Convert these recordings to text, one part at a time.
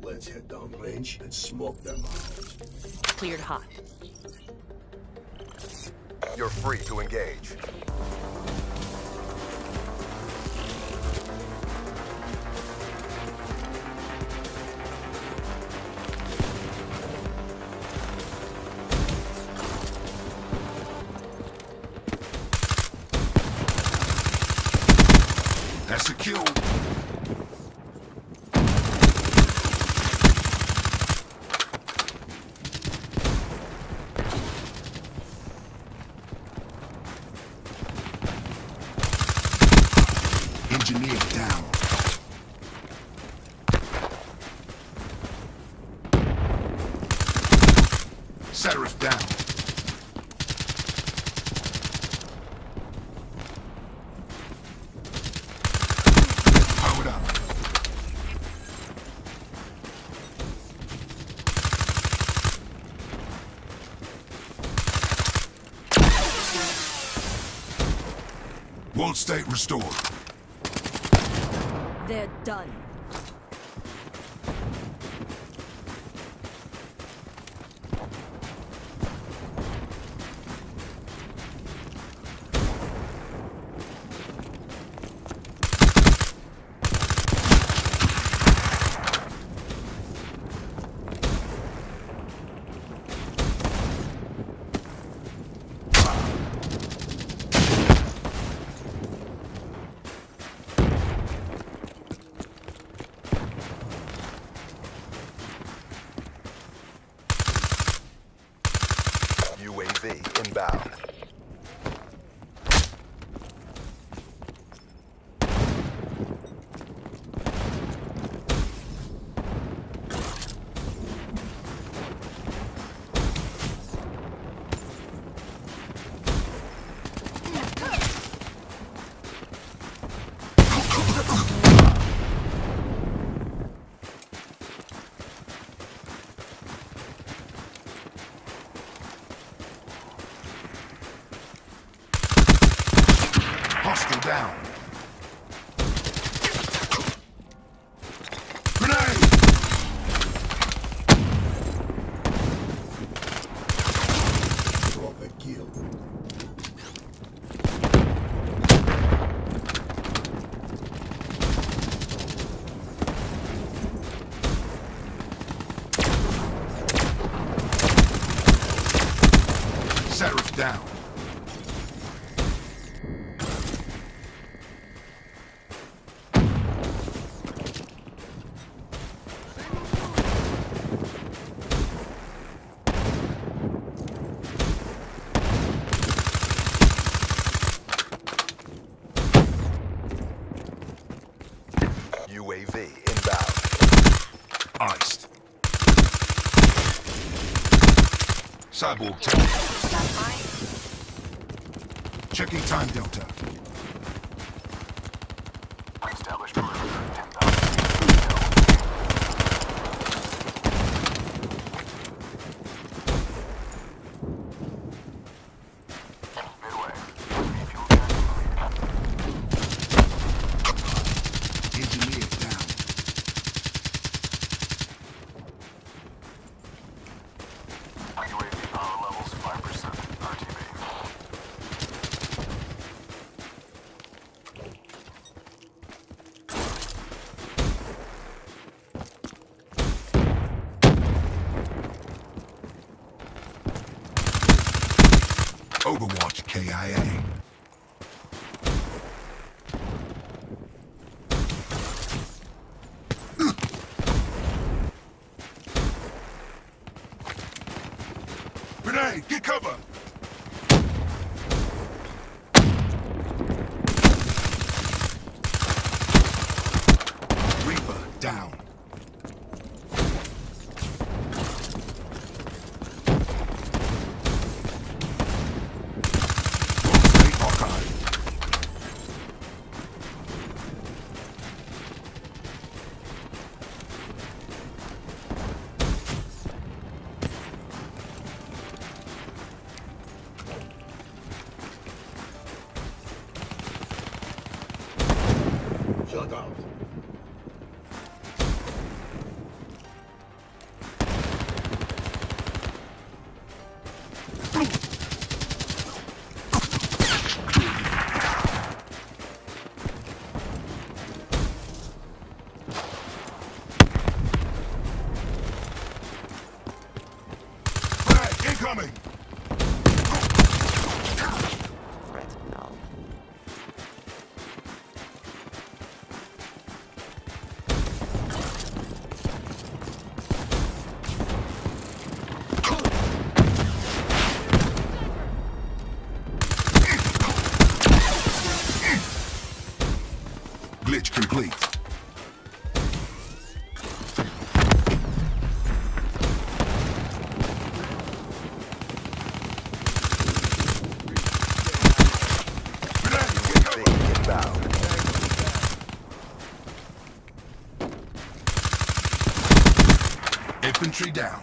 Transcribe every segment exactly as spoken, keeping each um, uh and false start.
Let's head downrange and smoke them out. Cleared hot. You're free to engage. That's a kill. Engineer down. Seraph down. Powered up. World state restored. They're done. U A V inbound. Hostile down. Grenade! Drop a kill. Seraph down. U A V inbound. Iced. Cyborg tank. Checking time delta. Established perimeter ten thousand. Midway. Refuel check completed. Engineer down. U A V power levels five percent. R T B. Overwatch K I A. Grenade, get cover! Reaper down. World State Archive. Shut out. Infantry down.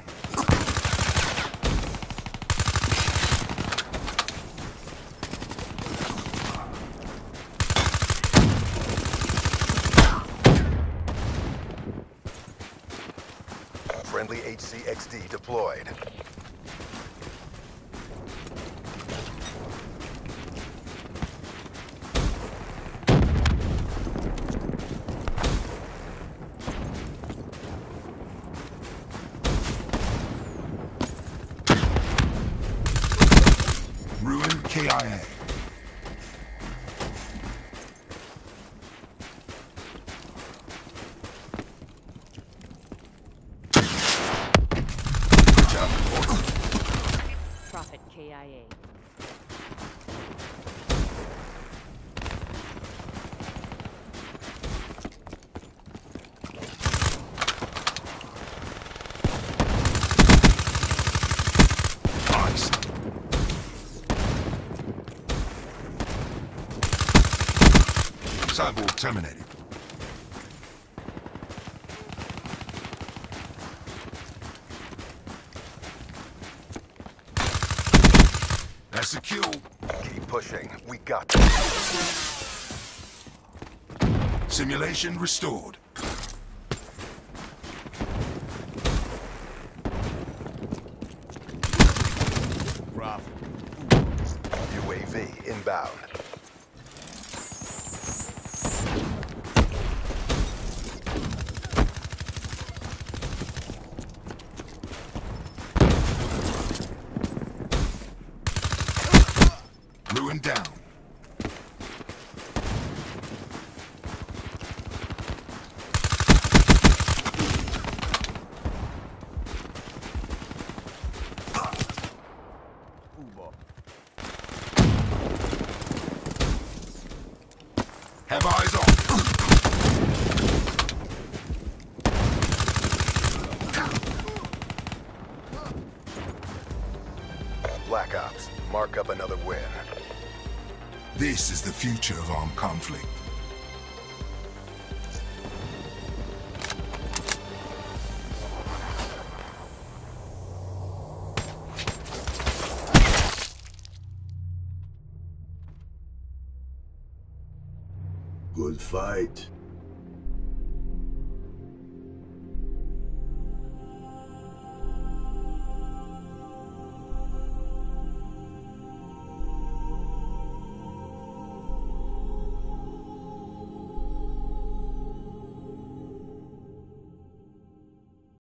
Friendly H C X D deployed. Ruin K I A. Good job, Morgan. Prophet K I A. Nice. Cyborg terminated. That's a kill. Keep pushing. We got this. Simulation restored. U A V inbound. Ruin down. Have eyes on. Black Ops. Mark up another win. This is the future of armed conflict. Good fight.